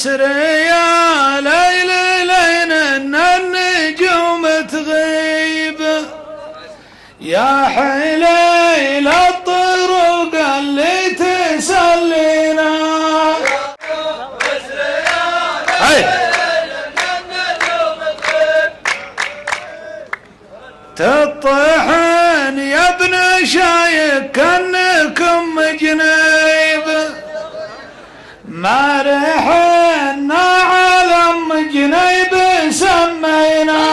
أسري يا ليل لين إن النجوم تغيب، يا حليل الطرق اللي تسلينا. تطحن يا ابن شايك كأنكم جنيب، ما رحنا علم جنيب سمينا.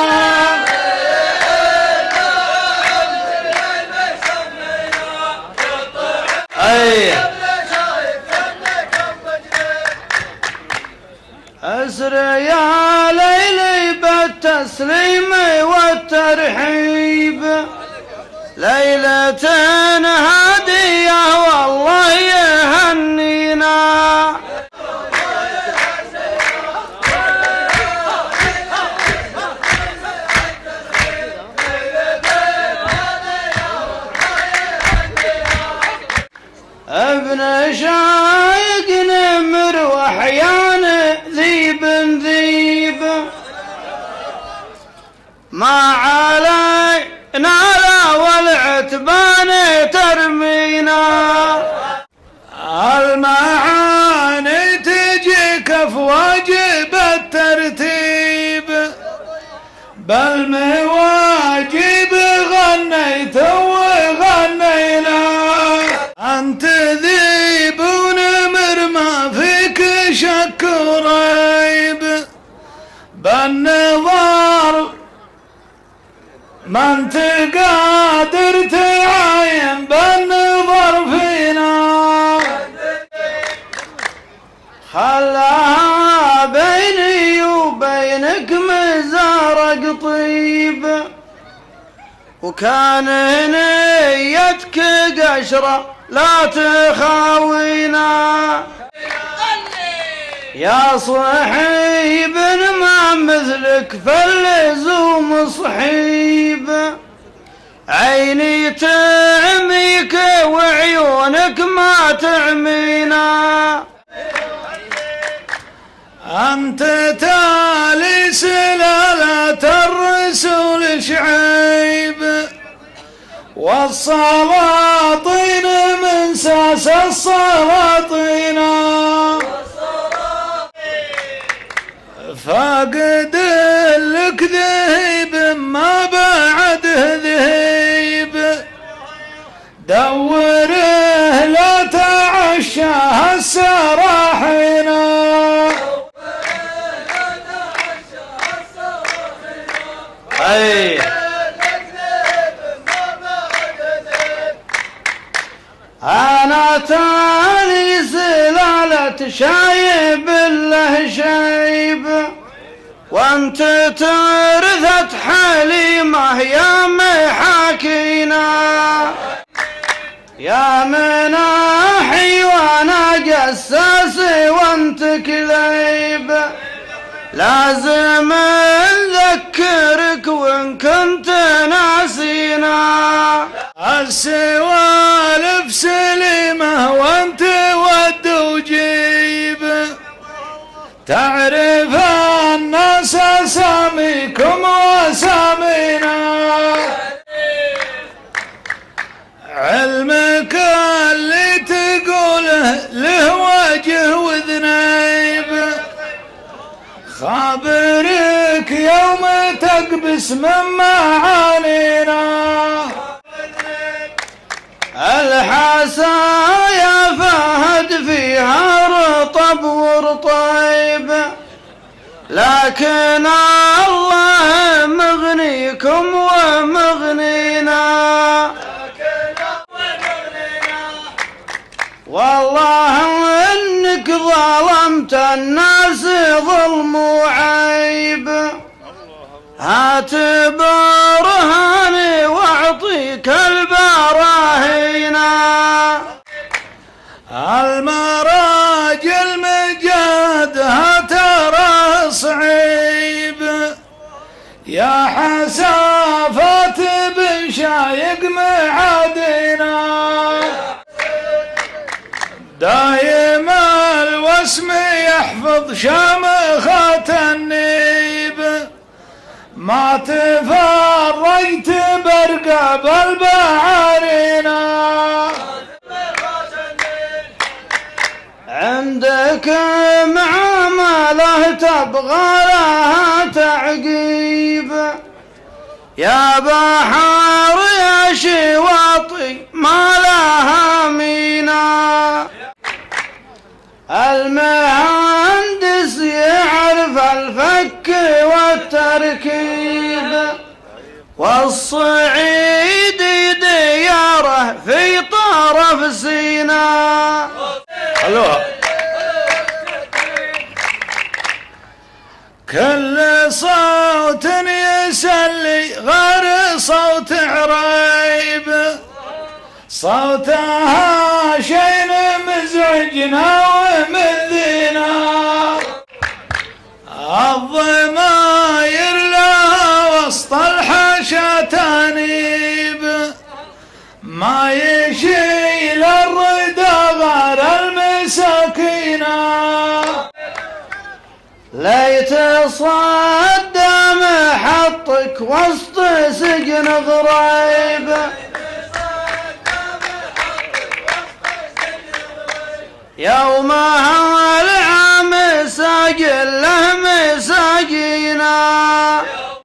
أسري يا ليلي بالتسليم والترحيب، ليلة هادية والله يهنينا. ابن شايق نمر وحيان ذيب ذيب، ما علينا لا والعتبان ترمينا. المعاني تجيك في واجب الترتيب، بالمواجب غنيت وغنينا. أنت ذيب ونمر ما فيك شك وريب، بالنظر ما انت قادر تعاين بالنظر فينا. خلاها بيني وبينك مزارق طيب، وكان نيتك قشرة لا تخاوينا. يا صحيب ما مثلك فاللزوم صحيب، عيني تعميك وعيونك ما تعمينا. أنت تالي سلالة الرسول شعيب، والسلاطين من ساس السلاطين. فاقد لك ذهيب ما بعده ذهيب، دوره لا تعشاه السراحين. أنا تالي سلالة شايب له شيب، وانت ترثت حليمة يا محاكينا. يا مناحي وانا جساسي وانت كذيب، لازم نذكرك وان كنت ناسينا. السوالف سليمة وانت ود وجيب، تعرف الناس اساميكم واسامينا. علمك اللي تقوله له وجه وذنيب، خابرك يوم تقبس من معانينا. الحسايا فهد فيها رطب ورطيب، لكن الله مغنيكم ومغنينا. والله انك ظلمت الناس ظلم وعيب، هات برهاني واعطيك البراهينا. المراجل مجادها ترى صعيب، يا حسافات بن شايق معادينا. دايم واسمي يحفظ شامخة النيب، ما تفرجت برقب البعارينا. عندك معامله تبغى لها تعقيب، يا بحر يا شواطئ ما لها مينا. المهندس يعرف الفك والتركيب، والصعيدي دياره في طرف سيناء. خلوها. كل صوت يسلي غير صوت عريب، صوتها شين مزعجنا ومذينا. الضماير لها وسط الحاشا تنيب، ما يشيل الردى غير المساكينة. ليت صدام حطك وسط سجن غريب، يومها العام ساجل له مساجينا.